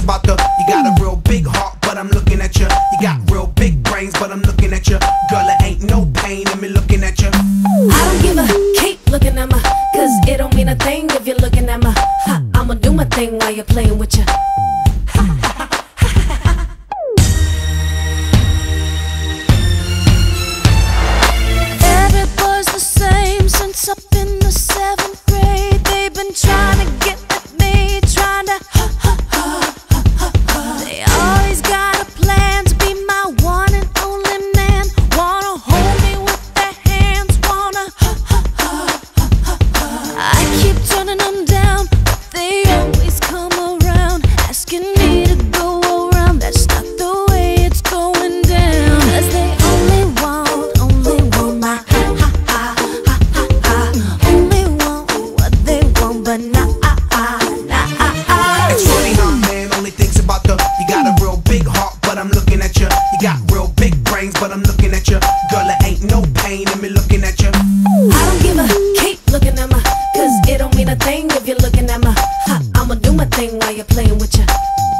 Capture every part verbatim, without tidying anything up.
about the, you got a real big heart, but I'm looking at you. You got real big brains, but I'm looking at you. Girl, it ain't no pain in me looking at you. I don't give a, keep looking at me, cause it don't mean a thing if you're looking at me. Ha, I'ma do my thing while you're playing with you. Every boy's the same since up in the seventh grade. They've been trying to get with me, trying to ha ha ha ha ha. They always got a plan to be my one and only man. Wanna hold me with their hands, wanna ha ha ha ha ha. I keep turning them down, but they always come around, asking me to go around. That's not the way it's going down. Cause they only want, only want my ha ha ha ha ha ha. Only want what they want, but not ah ah, not ah ah. It's funny how a man only thinks about the, you got a real big heart, but I'm looking at you. You got real big brains, but I'm looking at you. Girl, it ain't no pain in me looking at you. I don't give a, keep looking at me, cause it don't mean a thing if you're looking at me. Ha, I'ma do my thing while you're playing with you.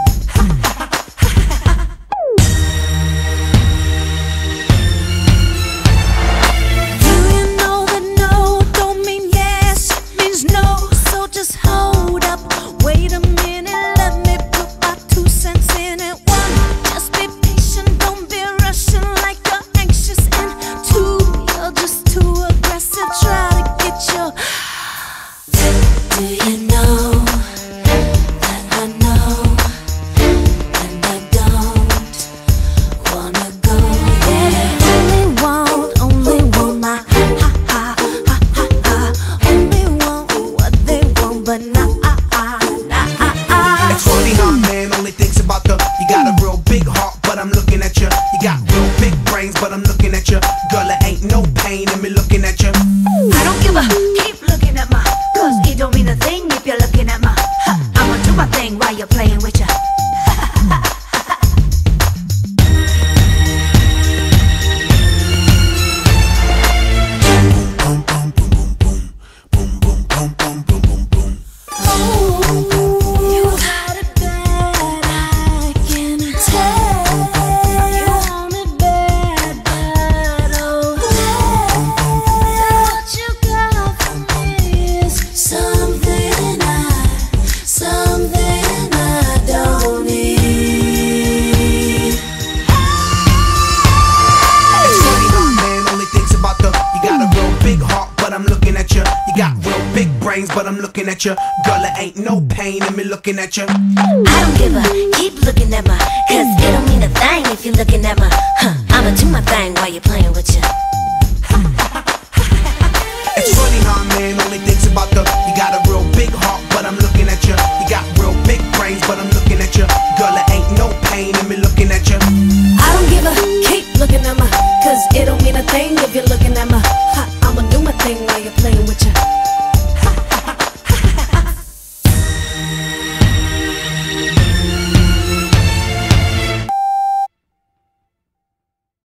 Do you know that no don't mean yes, it means no? So just hold up, wait a minute, let me put my two cents in it. One, just be patient, don't be rushing like you're anxious. And two, you're just too aggressive, try to get your. Do you know that I know, and I don't wanna go? Yeah, only want, only want my ha ha ha ha ha ha. Only want what they want, but not ah ah, not ah ah. It's funny how a man only thinks about the, you got a real big heart, but I'm looking at you. You got real big brains, but I'm looking at you. Girl, it ain't no pain in me looking at you. I don't give a, keep looking at me, cause it don't mean a thing if you're looking at me. Ha, I'ma do my thing while you're playing with ya. You got it bad, I can tell. You want it bad, bad, oh. What you got for me is something I, something I don't need. It's funny how a man only thinks about the, you got a real big heart, but I'm looking at you. You got real big brains, but I'm looking at you. Girl, it ain't no pain in me looking at you. I don't give a, keep looking at me, cause it don't mean a thing if you're looking at me. Huh, I'ma do my thing while you're playing with ya. It's funny how a man only thinks about the, you got a real big heart, but I'm looking at you. You got real big brains, but I'm looking at you. Girl, it ain't no pain in me looking at you. I don't give a, keep looking at me, cause it don't mean a thing if you're looking at me. Ha, I'ma do my thing while you're playing with you.